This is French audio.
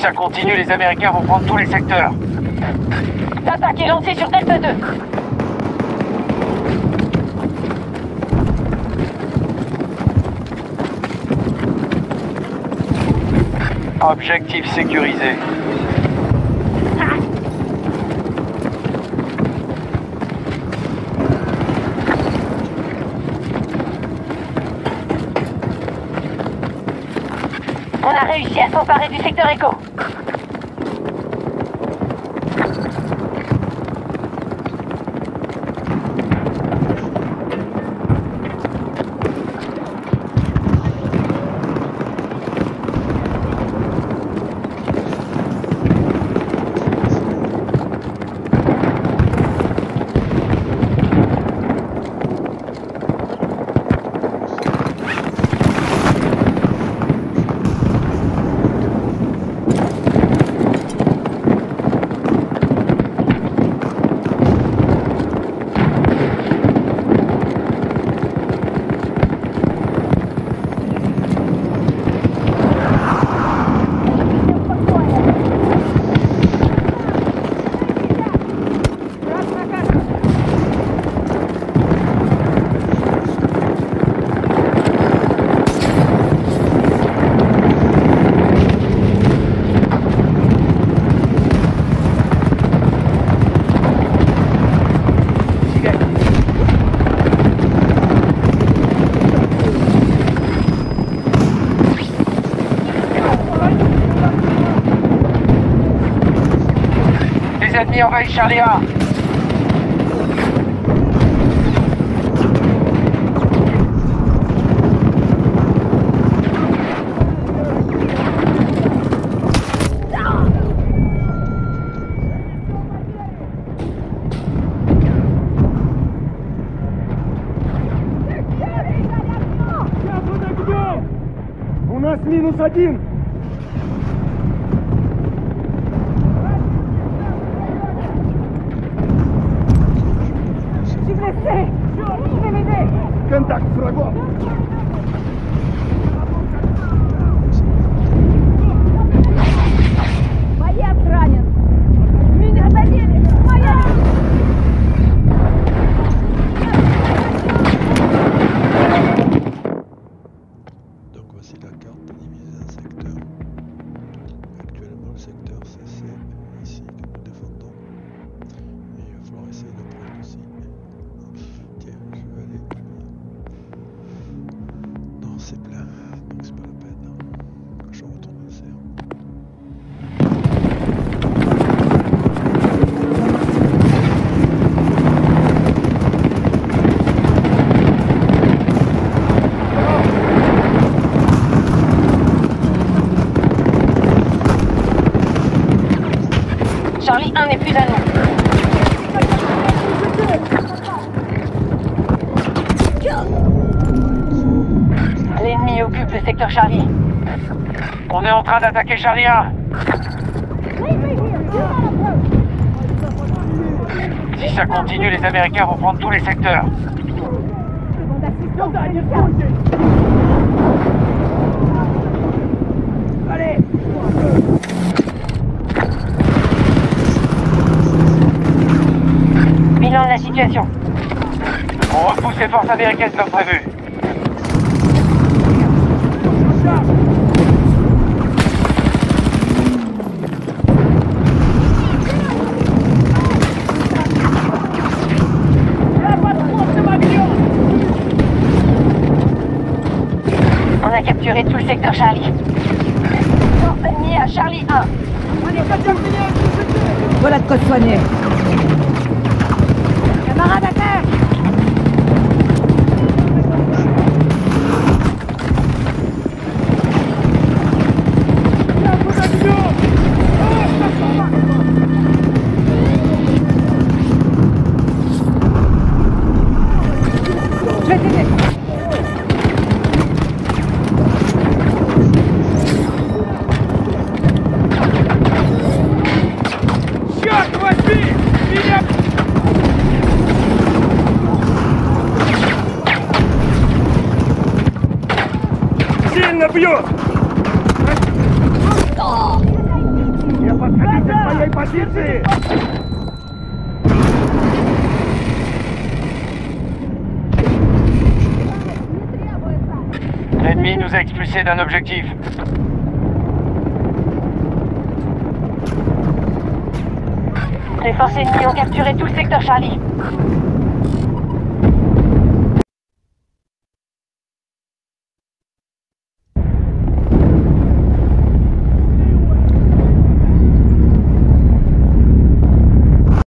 ça continue, les Américains vont prendre tous les secteurs. L'attaque est lancée sur Delta 2. Objectif sécurisé. On a réussi à s'emparer du secteur Echo. Les ennemis envahissent Charlie 1. У нас -1. Контакт с врагом! Боец ранен! Меня задели! Моя! Donc voici la carte pour diviser un secteur. Actuellement le secteur c'est ici que nous défendons. Et il va falloir essayer de prendre aussi. Tiens, je vais aller. Non, c'est plein, donc c'est pas la peine. Je retourne au cerf. Charlie 1 n'est plus à nous. L'ennemi occupe le secteur Charlie. On est en train d'attaquer Charlie 1. Si ça continue, les Américains vont prendre tous les secteurs. Allez! Bilan de la situation. On repousse les forces américaines comme prévu. On a capturé tout le secteur Charlie. Force ennemie à Charlie 1. Voilà de quoi te soigner. Camarade à terre! Je vais t'aider. Черт возьми! Меня... Сильно бьет! Подходите к своей позиции! L'ennemi nous a expulsés d'un objectif. Les forces ennemies ont capturé tout le secteur Charlie.